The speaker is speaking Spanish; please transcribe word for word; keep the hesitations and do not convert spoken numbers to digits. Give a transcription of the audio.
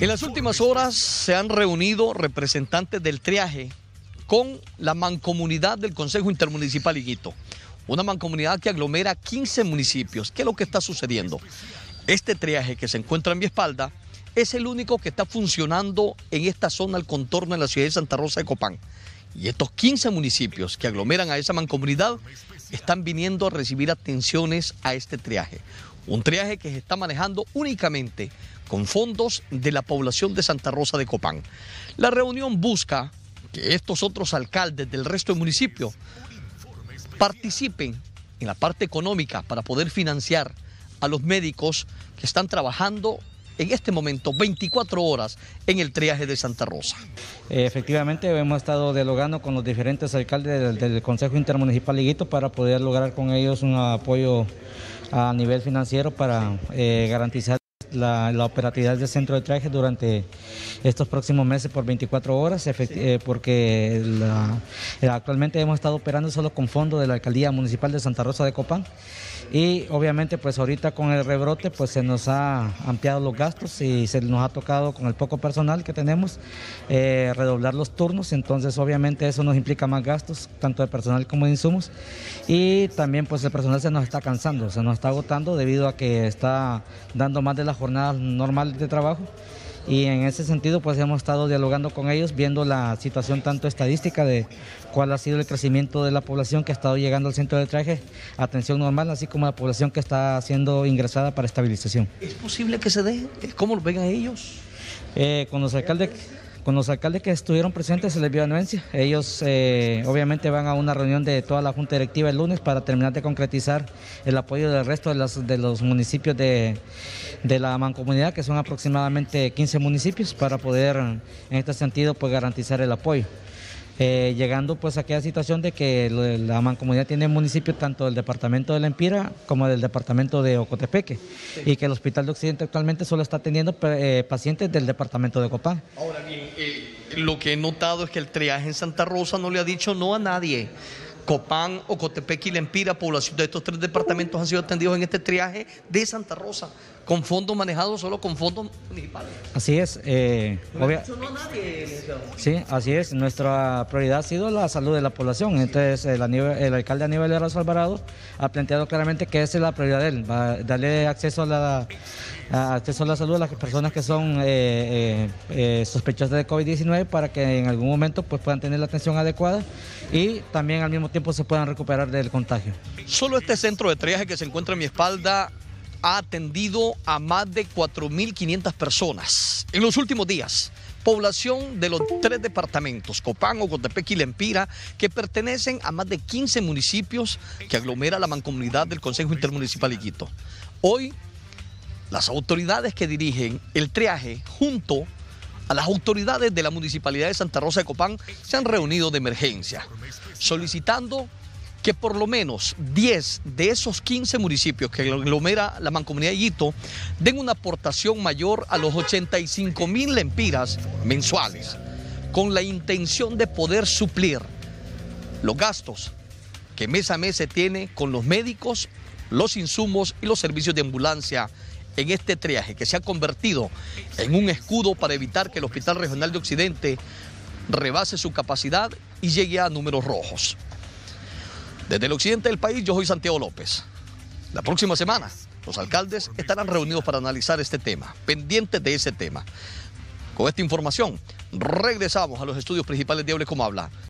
En las últimas horas se han reunido representantes del triaje con la mancomunidad del Consejo Intermunicipal Higuito, una mancomunidad que aglomera quince municipios. ¿Qué es lo que está sucediendo? Este triaje que se encuentra en mi espalda es el único que está funcionando en esta zona al contorno de la ciudad de Santa Rosa de Copán. Y estos quince municipios que aglomeran a esa mancomunidad están viniendo a recibir atenciones a este triaje. Un triaje que se está manejando únicamente con fondos de la población de Santa Rosa de Copán. La reunión busca que estos otros alcaldes del resto del municipio participen en la parte económica para poder financiar a los médicos que están trabajando en este momento veinticuatro horas en el triaje de Santa Rosa. Efectivamente, hemos estado dialogando con los diferentes alcaldes del, del Consejo Intermunicipal Higuito para poder lograr con ellos un apoyo a nivel financiero para eh, garantizar La, la operatividad del centro de triaje durante estos próximos meses por veinticuatro horas, eh, porque la, eh, actualmente hemos estado operando solo con fondos de la Alcaldía Municipal de Santa Rosa de Copán y obviamente pues ahorita con el rebrote pues se nos ha ampliado los gastos y se nos ha tocado con el poco personal que tenemos eh, redoblar los turnos, entonces obviamente eso nos implica más gastos, tanto de personal como de insumos, y también pues el personal se nos está cansando, se nos está agotando debido a que está dando más de la jornadas normales de trabajo, y en ese sentido pues hemos estado dialogando con ellos, viendo la situación tanto estadística de cuál ha sido el crecimiento de la población que ha estado llegando al centro de triaje, atención normal, así como la población que está siendo ingresada para estabilización. ¿Es posible que se dé? ¿Cómo lo ven a ellos? Eh, con los alcaldes... Con los alcaldes que estuvieron presentes se les dio anuencia. Ellos eh, obviamente van a una reunión de toda la Junta Directiva el lunes para terminar de concretizar el apoyo del resto de, las, de los municipios de, de la mancomunidad, que son aproximadamente quince municipios, para poder en este sentido pues garantizar el apoyo. Eh, llegando pues a aquella situación de que la mancomunidad tiene municipios tanto del departamento de La Empira como del departamento de Ocotepeque, sí, y que el Hospital de Occidente actualmente solo está atendiendo eh, pacientes del departamento de Copán. Ahora bien, eh, lo que he notado es que el triaje en Santa Rosa no le ha dicho no a nadie. Copán, Ocotepeque y La Empira, población de estos tres departamentos, han sido atendidos en este triaje de Santa Rosa, con fondos manejados solo con fondos municipales. Así es. Eh, no le ha dicho no a nadie, licenciado. Sí, así es. Nuestra prioridad ha sido la salud de la población. Entonces, el, el alcalde Aníbal Erazo Alvarado ha planteado claramente que esa es la prioridad de él, va a darle acceso a la, a, acceso a la salud a las personas que son eh, eh, eh, sospechosas de COVID diecinueve para que en algún momento pues, puedan tener la atención adecuada y también al mismo tiempo se puedan recuperar del contagio. Solo este centro de triaje que se encuentra en mi espalda ha atendido a más de cuatro mil quinientas personas en los últimos días. Población de los tres departamentos, Copán, Ocotepeque y La Empira, que pertenecen a más de quince municipios que aglomera la mancomunidad del Consejo Intermunicipal Higuito. Hoy, las autoridades que dirigen el triaje, junto a las autoridades de la Municipalidad de Santa Rosa de Copán, se han reunido de emergencia, solicitando que por lo menos diez de esos quince municipios que aglomera la mancomunidad Higuito den una aportación mayor a los ochenta y cinco mil lempiras mensuales, con la intención de poder suplir los gastos que mes a mes se tiene con los médicos, los insumos y los servicios de ambulancia en este triaje que se ha convertido en un escudo para evitar que el Hospital Regional de Occidente rebase su capacidad y llegue a números rojos. Desde el occidente del país, yo soy Santiago López. La próxima semana, los alcaldes estarán reunidos para analizar este tema, pendientes de ese tema. Con esta información, regresamos a los estudios principales de Hable Como Habla.